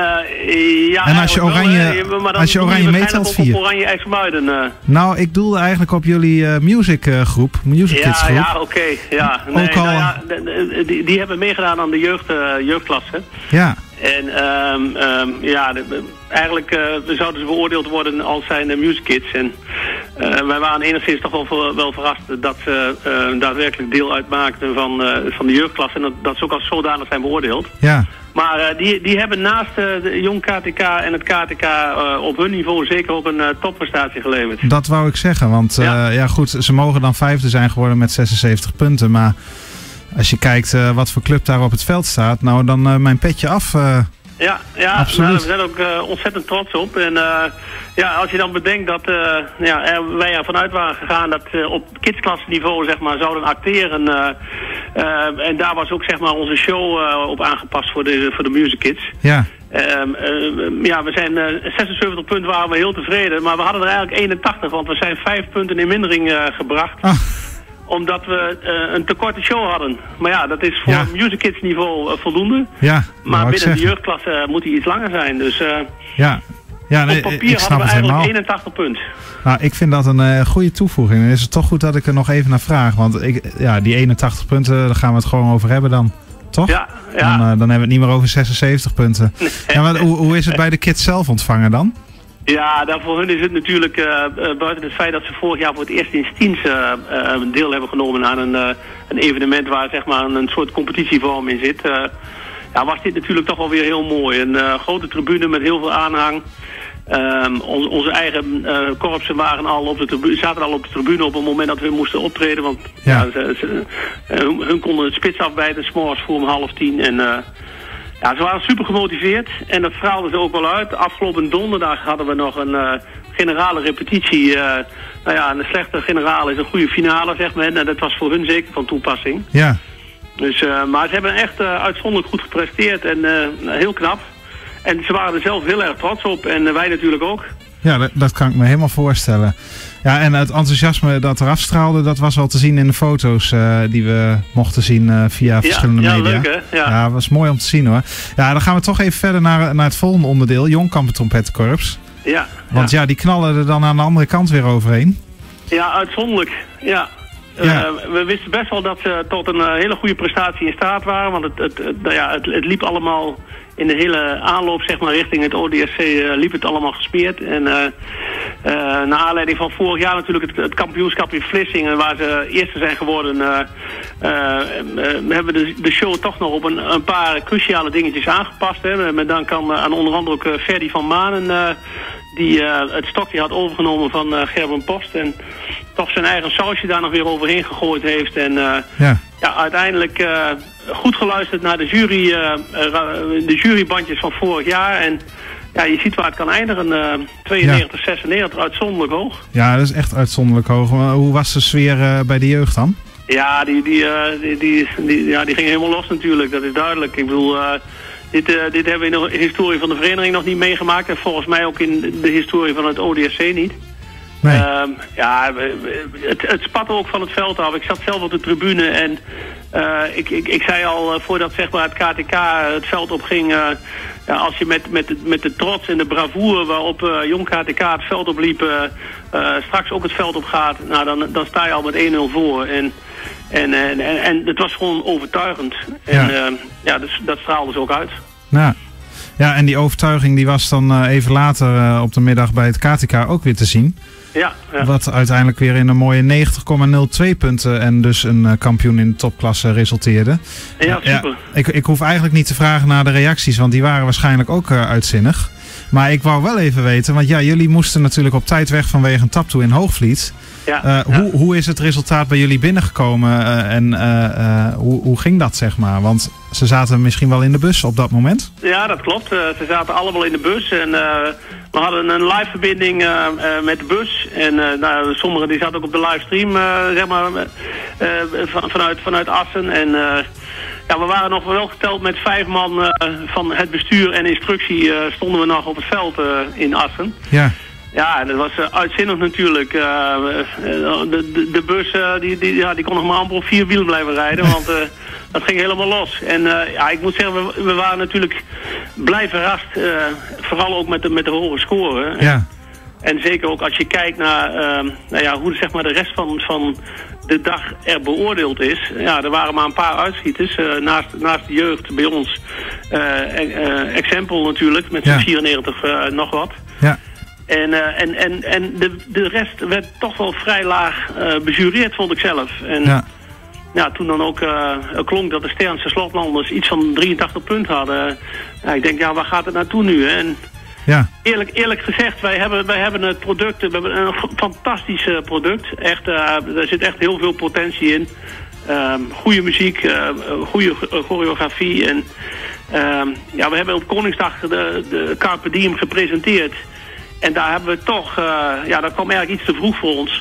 ja, en als je oranje, wel, maar dan als je oranje meetelt, vier. Oranje IJsselmuiden. Uh. Nou, ik doelde eigenlijk op jullie uh, music uh, groep, music ja, kids groep. Ja, oké. Okay, ja. Nee, Ook al... nou ja, die, die hebben meegedaan aan de jeugd, uh, jeugdklasse. Ja. En um, um, ja, de, eigenlijk uh, zouden ze beoordeeld worden als zijn de music kids. En uh, wij waren enigszins toch wel, ver, wel verrast dat ze uh, daadwerkelijk deel uitmaakten van, uh, van de jeugdklasse. En dat, dat ze ook als zodanig zijn beoordeeld. Ja. Maar uh, die, die hebben naast uh, de Jong K T K en het K T K uh, op hun niveau zeker ook een uh, topprestatie geleverd. Dat wou ik zeggen, want uh, ja. ja goed, ze mogen dan vijfde zijn geworden met zesenzeventig punten. Maar als je kijkt uh, wat voor club daar op het veld staat, nou dan uh, mijn petje af. Uh, ja, ja nou, we zijn ook uh, ontzettend trots op. En uh, ja, als je dan bedenkt dat uh, ja, er, wij ervan uit waren gegaan dat uh, op kidsklasseniveau zeg maar zouden acteren. Uh, uh, en daar was ook zeg maar onze show uh, op aangepast voor de, voor de Music Kids. Ja. Uh, uh, ja, we zijn uh, zesenzeventig punten waren we heel tevreden. Maar we hadden er eigenlijk eenentachtig, want we zijn vijf punten in mindering uh, gebracht. Oh. Omdat we uh, een tekorte show hadden. Maar ja, dat is voor ja. Music Kids niveau uh, voldoende. Ja, maar binnen de jeugdklasse uh, moet hij iets langer zijn. Dus uh, ja. Ja, nee, op papier ik snap hadden we het eigenlijk helemaal. eenentachtig punten. Nou, ik vind dat een uh, goede toevoeging. En is het toch goed dat ik er nog even naar vraag. Want ik, ja, die eenentachtig punten, daar gaan we het gewoon over hebben dan. Toch? Ja, ja. Dan, uh, dan hebben we het niet meer over zesenzeventig punten. Nee. Ja, maar hoe, hoe is het bij de kids zelf ontvangen dan? Ja, dan voor hun is het natuurlijk, uh, uh, buiten het feit dat ze vorig jaar voor het eerst in Stiens uh, uh, deel hebben genomen aan een, uh, een evenement waar zeg maar een, een soort competitievorm in zit. Uh, ja, was dit natuurlijk toch wel weer heel mooi. Een uh, grote tribune met heel veel aanhang. Um, on, onze eigen uh, korpsen waren al op de tribune, zaten al op de tribune op het moment dat we moesten optreden. Want ja. Ja, ze, ze, uh, hun, hun konden het spits afbijten, 's morgens voor om half tien. En, uh, ja, ze waren super gemotiveerd en dat straalden ze ook wel uit. Afgelopen donderdag hadden we nog een uh, generale repetitie. Uh, nou ja, een slechte generale is een goede finale, zeg maar. En dat was voor hun zeker van toepassing. Ja. Dus, uh, maar ze hebben echt uh, uitzonderlijk goed gepresteerd en uh, heel knap. En ze waren er zelf heel erg trots op en uh, wij natuurlijk ook. Ja, dat, dat kan ik me helemaal voorstellen. Ja, en het enthousiasme dat eraf straalde, dat was wel te zien in de foto's uh, die we mochten zien uh, via verschillende ja, ja, media. Leuk, hè? Ja, ja, dat was mooi om te zien hoor. Ja, dan gaan we toch even verder naar, naar het volgende onderdeel, Jongkampen Trompettenkorps. Ja. Want ja. ja, die knallen er dan aan de andere kant weer overheen. Ja, uitzonderlijk. Ja. Ja. Uh, we wisten best wel dat ze tot een uh, hele goede prestatie in staat waren. Want het, het, het, nou ja, het, het liep allemaal in de hele aanloop zeg maar, richting het O D S C uh, liep het allemaal gesmeerd. En uh, uh, naar aanleiding van vorig jaar natuurlijk het, het kampioenschap in Vlissingen, waar ze eerste zijn geworden, uh, uh, uh, hebben we de, de show toch nog op een, een paar cruciale dingetjes aangepast. Hè. Met dank aan, aan onder andere ook uh, Ferdy van Manen, uh, die uh, het stokje had overgenomen van uh, Gerben Post. En toch zijn eigen sausje daar nog weer overheen gegooid heeft. En uh, ja. Ja, uiteindelijk uh, goed geluisterd naar de jury, uh, uh, de jurybandjes van vorig jaar. En ja, je ziet waar het kan eindigen. Uh, tweeënnegentig, ja. zesennegentig, uitzonderlijk hoog. Ja, dat is echt uitzonderlijk hoog. Hoe was de sfeer uh, bij de jeugd dan? Ja, die, die, uh, die, die, die, ja, die ging helemaal los natuurlijk. Dat is duidelijk. Ik bedoel, uh, dit, uh, dit hebben we in de historie van de vereniging nog niet meegemaakt. En volgens mij ook in de historie van het O D S C niet. Nee. Uh, ja, het, het spatte ook van het veld af. Ik zat zelf op de tribune en uh, ik, ik, ik zei al uh, voordat zeg maar, het K T K het veld opging, uh, ja, als je met, met, de, met de trots en de bravoure waarop uh, Jong K T K het veld opliep, uh, uh, straks ook het veld op gaat, nou, dan, dan sta je al met één nul voor. En, en, en, en, en het was gewoon overtuigend. En ja, uh, ja dus, dat straalde ze ook uit. Ja. Ja, en die overtuiging die was dan uh, even later uh, op de middag bij het K T K ook weer te zien. Ja, ja. Wat uiteindelijk weer in een mooie negentig komma nul twee punten en dus een uh, kampioen in de topklasse resulteerde. Ja, super. Ja, ik, ik hoef eigenlijk niet te vragen naar de reacties, want die waren waarschijnlijk ook uh, uitzinnig. Maar ik wou wel even weten, want ja, jullie moesten natuurlijk op tijd weg vanwege een taptoe in Hoogvliet. Ja, uh, ja. Hoe, hoe is het resultaat bij jullie binnengekomen uh, en uh, uh, hoe, hoe ging dat, zeg maar? Want ze zaten misschien wel in de bus op dat moment. Ja, dat klopt. Uh, ze zaten allemaal in de bus. En uh, we hadden een live verbinding uh, uh, met de bus. En uh, nou, sommigen die zaten ook op de livestream, uh, zeg maar, uh, van, vanuit, vanuit Assen. En uh, ja, we waren nog wel geteld met vijf man uh, van het bestuur en instructie uh, stonden we nog op het veld uh, in Assen. Ja. Ja, dat was uh, uitzinnig natuurlijk. Uh, de, de, de bus uh, die, die, ja, die kon nog maar amper op vier wielen blijven rijden, want uh, dat ging helemaal los. En uh, ja, ik moet zeggen, we, we waren natuurlijk blij verrast, uh, vooral ook met de, met de hoge score. Ja. En zeker ook als je kijkt naar uh, nou ja, hoe zeg maar, de rest van, van de dag er beoordeeld is. Ja, er waren maar een paar uitschieters. Uh, naast, naast de jeugd bij ons, uh, uh, Exempel natuurlijk, met ja. vierennegentig uh, nog wat. Ja. En, uh, en, en, en de, de rest werd toch wel vrij laag uh, bejureerd, vond ik zelf. En ja. Ja, toen dan ook uh, klonk dat de Sternse slotlanders iets van drieëntachtig punten hadden. Ja, ik denk, ja, waar gaat het naartoe nu? En ja. eerlijk, eerlijk gezegd, wij hebben, wij hebben het product, we hebben een fantastisch uh, product. Echt, uh, er zit echt heel veel potentie in. Uh, goede muziek, uh, goede choreografie. En uh, ja, we hebben op Koningsdag de, de Carpe Diem gepresenteerd. En daar hebben we toch, uh, ja, dat kwam eigenlijk iets te vroeg voor ons.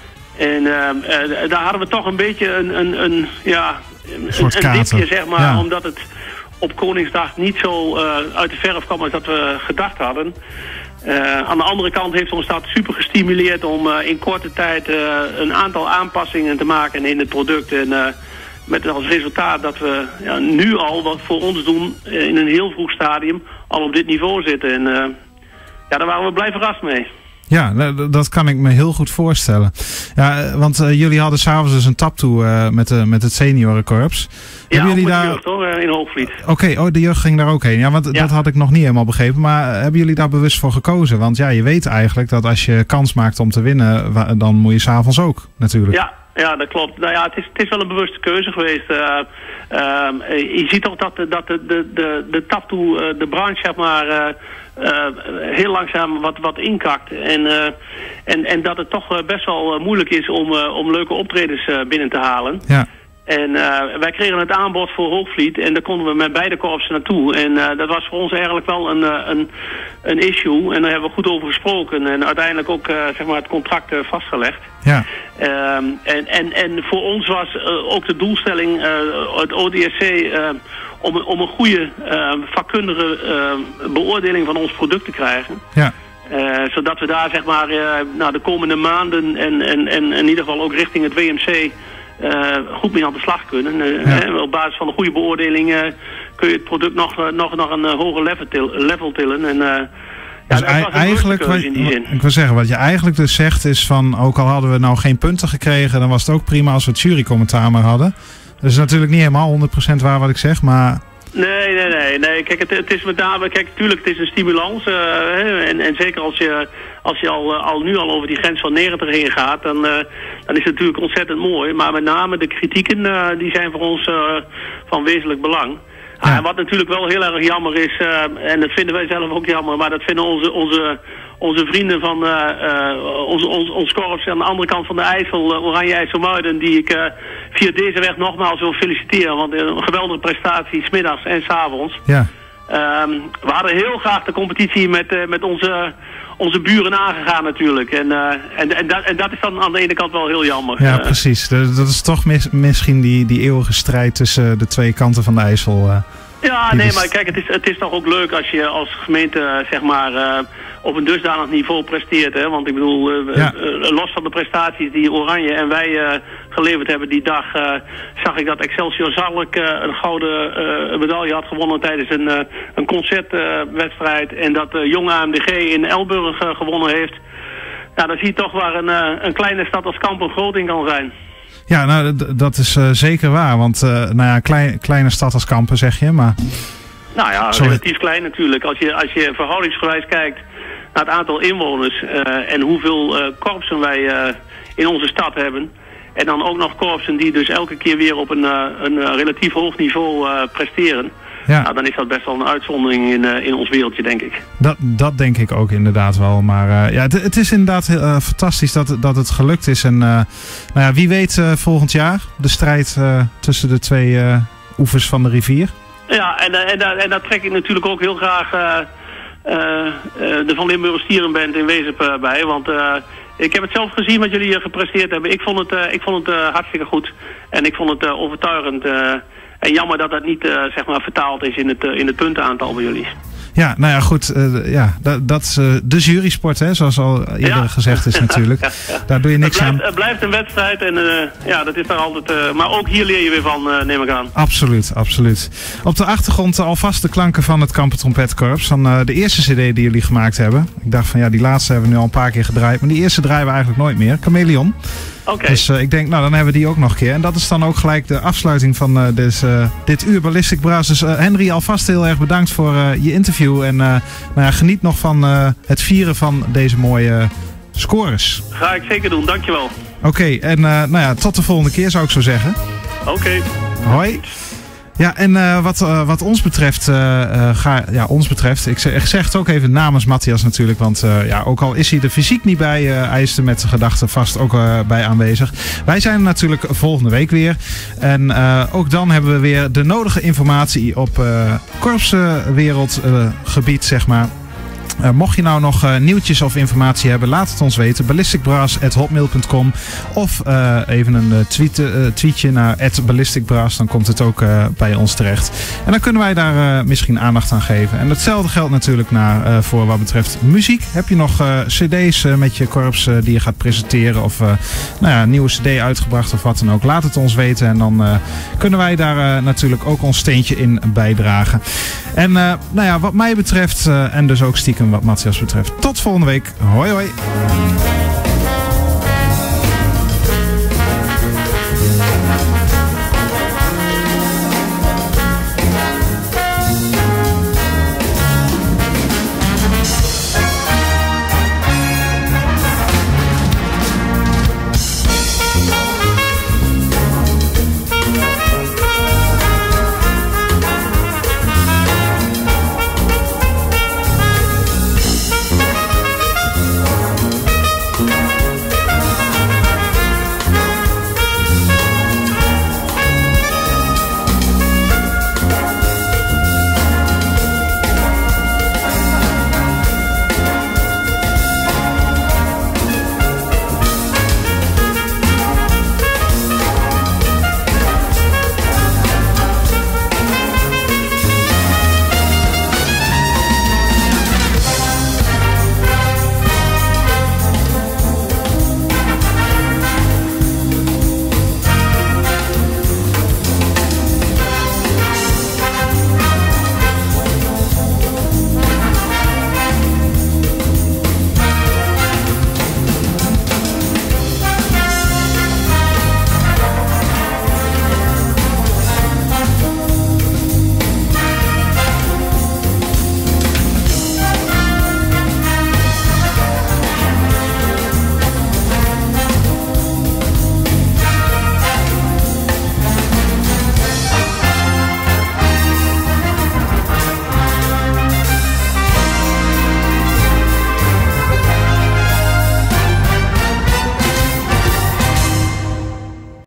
En uh, uh, daar hadden we toch een beetje een, een, een ja, een, een dipje, zeg maar, ja. Omdat het op Koningsdag niet zo uh, uit de verf kwam als dat we gedacht hadden. Uh, aan de andere kant heeft ons dat super gestimuleerd om uh, in korte tijd uh, een aantal aanpassingen te maken in het product. En uh, met als resultaat dat we ja, nu al wat voor ons doen uh, in een heel vroeg stadium al op dit niveau zitten. En uh, ja, daar waren we blij verrast mee. Ja, dat kan ik me heel goed voorstellen. Ja, want uh, jullie hadden s'avonds dus een taptoe uh, met, uh, met het seniorenkorps. Ja, hebben jullie daar... daar... jeugd hoor, in Hoogvliet. Oké, okay, oh, de jeugd ging daar ook heen. Ja, want ja. dat had ik nog niet helemaal begrepen. Maar uh, hebben jullie daar bewust voor gekozen? Want ja, je weet eigenlijk dat als je kans maakt om te winnen, dan moet je s'avonds ook natuurlijk. Ja. Ja, dat klopt. Nou ja, het is, het is wel een bewuste keuze geweest. Uh, uh, je ziet ook dat, dat de, de, de, de taptoe, uh, de branche, zeg maar, uh, uh, heel langzaam wat, wat inkakt. En, uh, en, en dat het toch best wel moeilijk is om, uh, om leuke optredens uh, binnen te halen. Ja. En uh, wij kregen het aanbod voor Hoogvliet en daar konden we met beide korpsen naartoe. En uh, dat was voor ons eigenlijk wel een, uh, een, een issue. En daar hebben we goed over gesproken en uiteindelijk ook uh, zeg maar het contract uh, vastgelegd. Ja. Um, en, en, en voor ons was uh, ook de doelstelling, uh, het O D S C, uh, om, om een goede uh, vakkundige uh, beoordeling van ons product te krijgen. Ja. Uh, zodat we daar zeg maar uh, nou, de komende maanden en, en, en in ieder geval ook richting het W M C uh, goed mee aan de slag kunnen. Uh, ja. uh, op basis van een goede beoordeling uh, kun je het product nog, uh, nog, nog een uh, hoger level, til, level tillen. En, uh, dus ja, eigenlijk, wat, ik wil zeggen, wat je eigenlijk dus zegt is van, ook al hadden we nou geen punten gekregen, dan was het ook prima als we het jurycommentaar maar hadden. Dat is natuurlijk niet helemaal honderd procent waar wat ik zeg, maar... Nee, nee, nee. nee. Kijk, het, het is met name, kijk, natuurlijk, het is een stimulans. Uh, en, en zeker als je, als je al, al nu al over die grens van negentig heen gaat, dan, uh, dan is het natuurlijk ontzettend mooi. Maar met name de kritieken, uh, die zijn voor ons uh, van wezenlijk belang. Ja. Ah, en wat natuurlijk wel heel erg jammer is, uh, en dat vinden wij zelf ook jammer, maar dat vinden onze, onze, onze vrienden van uh, uh, onze, ons, ons korps aan de andere kant van de IJssel, uh, Oranje IJsselmuiden, die ik uh, via deze weg nogmaals wil feliciteren. Want een geweldige prestatie, 's middags en 's avonds. Ja. Um, we hadden heel graag de competitie met, uh, met onze, onze buren aangegaan natuurlijk. En, uh, en, en, dat, en dat is dan aan de ene kant wel heel jammer. Ja, uh, precies. Dat is toch mis, misschien die, die eeuwige strijd tussen de twee kanten van de IJssel. Uh, ja, nee, maar kijk, het is, het is toch ook leuk als je als gemeente, uh, zeg maar, uh, op een dusdanig niveau presteert. Hè? Want ik bedoel, uh, ja. uh, los van de prestaties die Oranje en wij uh, geleverd hebben die dag, uh, zag ik dat Excelsior Zalk uh, een gouden uh, medaille had gewonnen tijdens een, uh, een concertwedstrijd. Uh, en dat uh, Jong A M D G in Elburg uh, gewonnen heeft. Nou, dan zie je toch waar een, uh, een kleine stad als Kampen groot in kan zijn. Ja, nou, dat is uh, zeker waar. Want, uh, nou ja, klein, kleine stad als Kampen zeg je, maar... Nou ja, Sorry. relatief klein natuurlijk. Als je, als je verhoudingsgewijs kijkt naar het aantal inwoners uh, en hoeveel uh, korpsen wij uh, in onze stad hebben. En dan ook nog korpsen die dus elke keer weer op een, uh, een uh, relatief hoog niveau uh, presteren. Ja. Nou, dan is dat best wel een uitzondering in, uh, in ons wereldje, denk ik. Dat, dat denk ik ook inderdaad wel. Maar uh, ja, het, het is inderdaad uh, fantastisch dat, dat het gelukt is. En uh, nou ja, wie weet uh, volgend jaar de strijd uh, tussen de twee uh, oevers van de rivier. Ja, en, en, en, en daar trek ik natuurlijk ook heel graag uh, uh, uh, de Van Limburg Stierenband in Wezep uh, bij. Want uh, ik heb het zelf gezien wat jullie uh, gepresteerd hebben. Ik vond het, uh, ik vond het uh, hartstikke goed. En ik vond het uh, overtuigend. Uh, en jammer dat dat niet uh, zeg maar vertaald is in het, uh, in het puntenaantal bij jullie. Ja, nou ja, goed. Uh, ja, dat, dat is uh, de jurysport, hè, zoals al eerder ja. gezegd is natuurlijk. Ja, ja. Daar doe je niks het blijft, aan. Het blijft een wedstrijd en uh, ja, dat is daar altijd... Uh, maar ook hier leer je weer van, uh, neem ik aan. Absoluut, absoluut. Op de achtergrond alvast de klanken van het Kampen Trompetkorps. Van uh, de eerste cd die jullie gemaakt hebben. Ik dacht van ja, die laatste hebben we nu al een paar keer gedraaid. Maar die eerste draaien we eigenlijk nooit meer. Chameleon. Okay. Dus uh, ik denk, nou dan hebben we die ook nog een keer. En dat is dan ook gelijk de afsluiting van uh, dus, uh, dit uur Ballistic Brass. Dus uh, Henry, alvast heel erg bedankt voor uh, je interview. En uh, nou ja, geniet nog van uh, het vieren van deze mooie uh, scores. Ga ik zeker doen, dankjewel. Oké, okay, en uh, nou ja, tot de volgende keer zou ik zo zeggen. Oké. Okay. Hoi. Ja, en uh, wat, uh, wat ons betreft, uh, uh, ga, ja, ons betreft, ik zeg, ik zeg het ook even namens Matthias natuurlijk, want uh, ja, ook al is hij er fysiek niet bij, uh, hij is er met zijn gedachten vast ook uh, bij aanwezig. Wij zijn er natuurlijk volgende week weer. En uh, ook dan hebben we weer de nodige informatie op uh, korpswereldgebied, uh, zeg maar. Uh, mocht je nou nog uh, nieuwtjes of informatie hebben, laat het ons weten. ballistic brass at hotmail dot com of uh, even een uh, tweet, uh, tweetje naar at ballistic brass. Dan komt het ook uh, bij ons terecht. En dan kunnen wij daar uh, misschien aandacht aan geven. En hetzelfde geldt natuurlijk naar, uh, voor wat betreft muziek. Heb je nog uh, cd's uh, met je korps uh, die je gaat presenteren of uh, nou ja, een nieuwe cd uitgebracht of wat dan ook. Laat het ons weten en dan uh, kunnen wij daar uh, natuurlijk ook ons steentje in bijdragen. En uh, nou ja, wat mij betreft uh, en dus ook stiekem wat Matthias betreft. Tot volgende week. Hoi hoi.